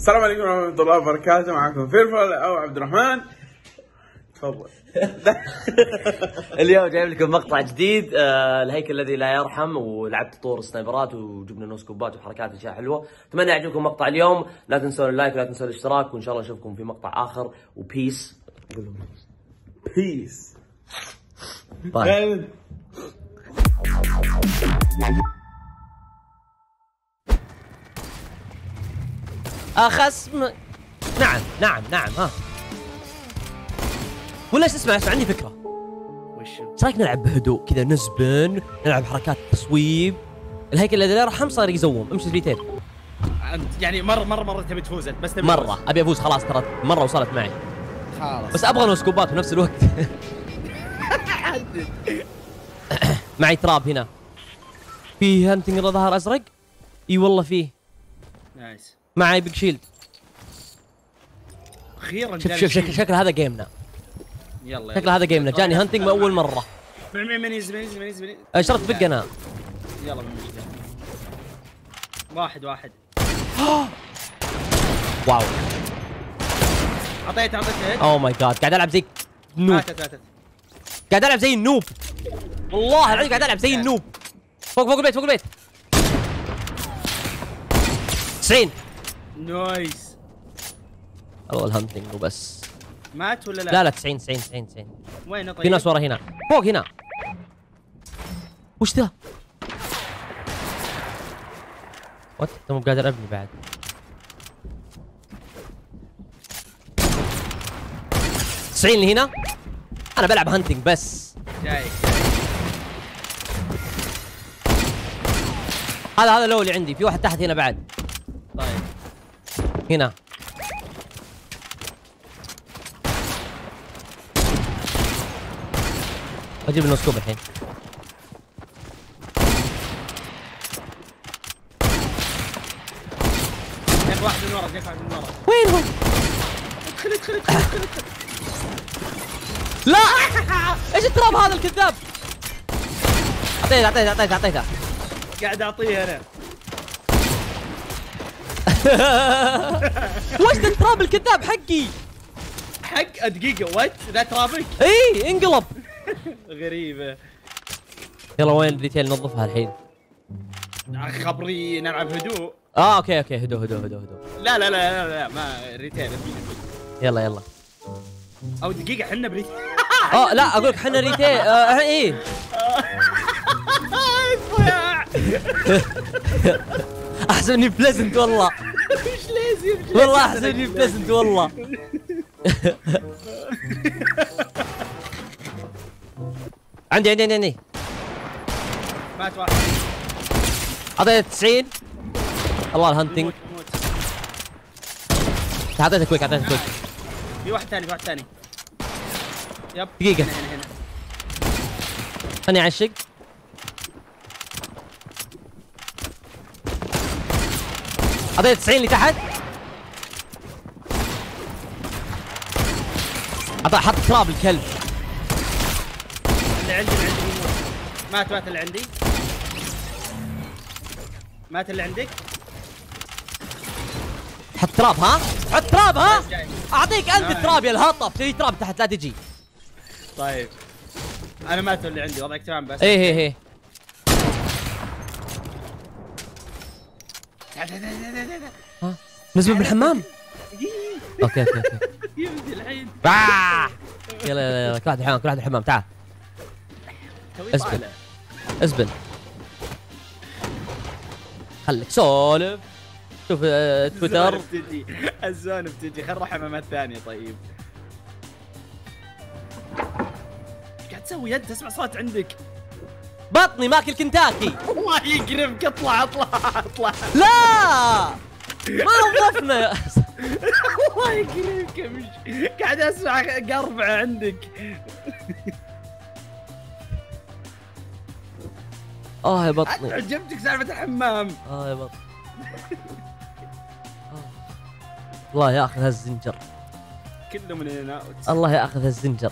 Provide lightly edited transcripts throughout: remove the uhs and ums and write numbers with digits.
السلام عليكم ورحمة الله وبركاته. معكم فيرفل أو عبد الرحمن. تفضل. اليوم جايب لكم مقطع جديد، الهيكل الذي لا يرحم، ولعبت طور سنايبرات وجبنا نوسكوبات وحركات اشياء حلوه. اتمنى يعجبكم مقطع اليوم، لا تنسون اللايك ولا تنسون الاشتراك، وان شاء الله نشوفكم في مقطع اخر. وبيس. بيس. باي. خصم. نعم ها. ولا اسمع عندي فكره. وشو؟ ايش رايك نلعب بهدوء كذا، نزبن، نلعب حركات تصويب. الهيكل الذي لا يرحم صار يزوم. امشي ريتيل. انت يعني مره تبي تفوز انت، بس تبي مره ابي افوز خلاص، ترى مره وصلت معي خلاص. بس ابغى نوسكوبات في نفس الوقت. معي تراب هنا. في هانتنج ظهر ازرق. اي والله فيه. نايس. معي بيج شيلد. اخيرا شوف شكل هذا جيمنا. يلا شكل هذا جيمنا. جاني هانتنج من اول مره. من يزبن اشرت بق انا. يلا من واحد واو. اعطيته اوه ماي جاد، قاعد العب زي نوب. ماتت. قاعد العب زي النوب، والله العظيم قاعد العب زي النوب. فوق البيت 90. نايس. والله الهانتنج وبس. مات ولا لا؟ لا 90. وين طيب؟ في ناس ورا هنا، فوق هنا. وش ذا؟ وات، انت مو قادر ابني بعد. اللي هنا. انا بلعب هانتنج بس. جاي. هذا لو اللي عندي. في واحد تحت هنا بعد. طيب هنا. اجيب النوسكوب الحين. جاك واحد من ورا. وين هو؟ ادخل. لا. ايش التراب هذا الكذاب؟ اعطيته. قاعد اعطيه انا. وش ذا التراب الكذاب حقي؟ حق دقيقة، وات ذا ترابك؟ اي انقلب. غريبة. يلا وين الريتيل ننظفها الحين؟ خبري نلعب هدوء. اوكي هدوء. لا ما ريتيل. يلا. او دقيقة احنا بريتيل. لا اقول لك احنا ريتيل. ايه. احسن اني بليزنت والله. ايش لازم؟ والله احسن اني بليزنت والله. عندي. مات واحد. اعطيته 90. الله الهانتنج. موت. اعطيته كويك. في واحد ثاني. يب. دقيقة. هنا. خلني اعشق. اعطيته 90 اللي تحت. حط تراب الكلب. اللي عندي يموت. مات اللي عندي. مات اللي عندك. حط تراب ها. اعطيك انت تراب يا الهطف. تبي تراب تحت لا تجي. طيب انا مات اللي عندي. وضعك تمام بس. ايه. ها نزل بالحمام. اوكي. يمدي الحين. يلا كل واحد الحمام. تعال اسبن. خليك سولف. شوف تويتر. الزون بتجي. خل نروح حمامات ثانية. طيب ايش قاعد تسوي انت؟ اسمع صوت عندك. بطني ماكل كنتاكي. الله يقربك. اطلع. لا ما نظفنا. الله يقربك. مش قاعد اسمع قربعة عندك. يا بطني. عجبتك سالفة الحمام. يا بطني. الله ياخذ هالزنجر. كله من هنا. الله ياخذ هالزنجر.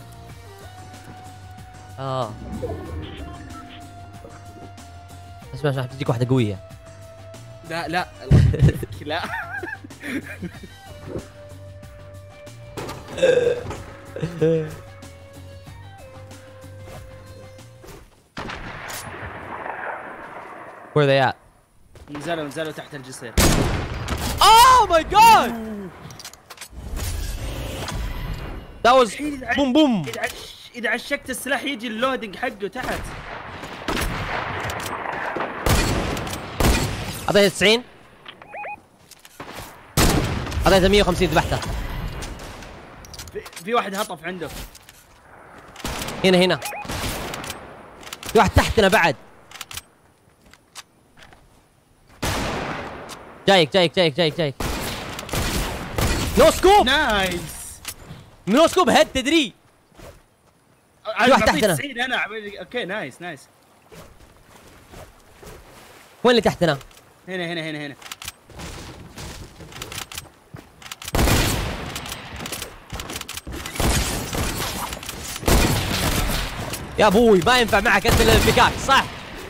اسمع بتجيك واحدة قوية. لا لا. Where are they at? نزلوا تحت الجسر. Oh my god! That was boom boom. اذا عشقت السلاح يجي اللودنج حقه تحت. اعطيته 90. اعطيته 150 ذبحته. في واحد هطف عنده. هنا في واحد تحتنا بعد. جايك نو سكوب. نايس. نو سكوب هيد تدري. في واحد تحتنا. اوكي نايس. وين اللي تحتنا؟ هنا. يا ابوي ما ينفع معك انت الا البيكاك صح؟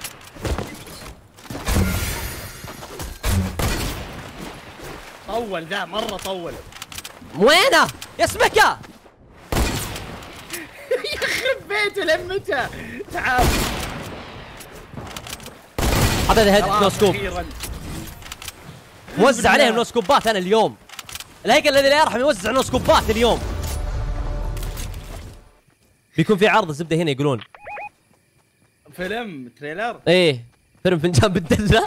طول ذا مرة طول. وينه؟ يا سمكة يخرب بيته لمته. تعال. اعطيته هيد نو سكوب. أخيراً. موزع عليهم نو سكوبات انا اليوم. الهيكل الذي لا يرحم يوزع نو سكوبات اليوم. بيكون في عرض الزبده هنا يقولون. فيلم تريلر. ايه فيلم فنجان بالدله.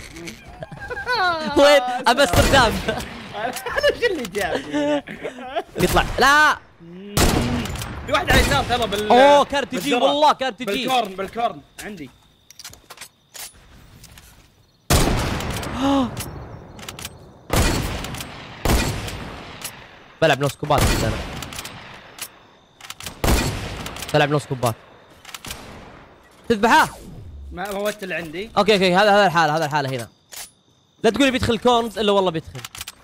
وين؟ امستردام. انا شو اللي جابني؟ يطلع لا. في واحد على اليسار ترى اوه كارت تجي والله كارت تجي. بالكورن عندي. بلعب نو سكوبات انا. بلعب نو سكوبات. تذبحه؟ ما موت اللي عندي. اوكي هذا الحاله هنا. لا تقولي بيدخل كورنز الا والله بيدخل.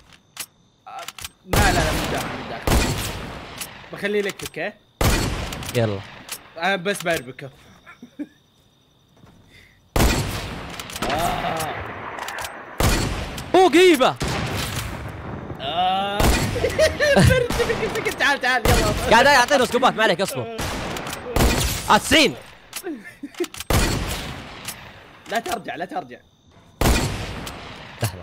لا مش داخل. بخليه لك اوكي؟ يلا. انا بس بربكه. اوه قريبه. تعال يلا. قاعد يعطينا سكوبات ما عليك اصبر. 90. لا ترجع لحظه.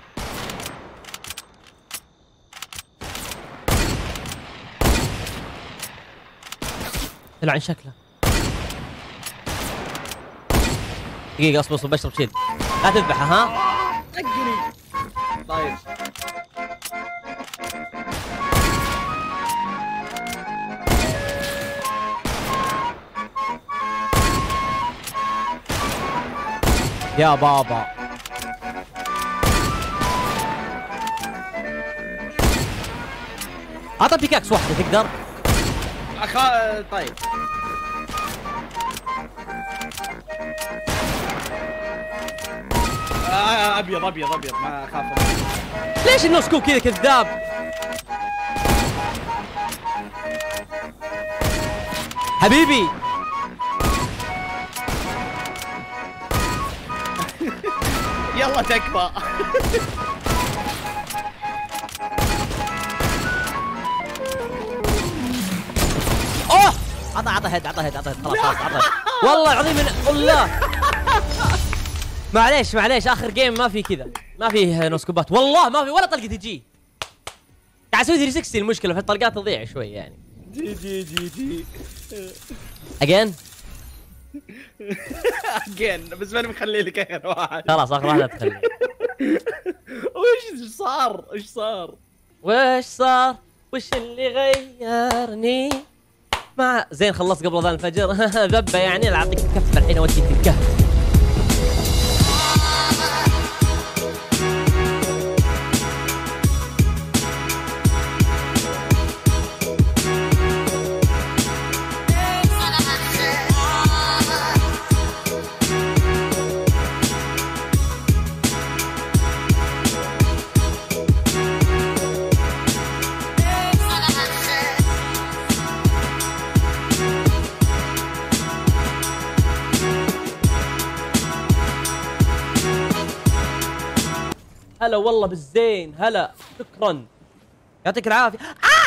طلع عن شكله. دقيقة اصبر بشرب شيل. لا تذبحه ها؟ طقني. طيب. يا بابا. اعطى بيكاكس واحدة تقدر؟ طيب. ابيض ما اخاف. ليش النو سكوب كذا كذاب؟ حبيبي يلا تكفى. اوه عطى هيد خلاص عطى. والله العظيم والله. معليش اخر جيم ما في كذا. ما فيه نو سكوبات والله ما في ولا طلقة تجي. قاعد اسوي 360 المشكلة في الطلقات تضيع شوي يعني. جي اجين بس ماني مخلي لك اخر واحد. خلاص اخر واحد تخلي. وش صار؟ وش اللي غيرني؟ ما زين خلصت قبل اذان الفجر. ذبه يعني اعطيك كفه الحين اوديك الكهف. هلا والله بالزين، هلا شكرا يعطيك العافيه.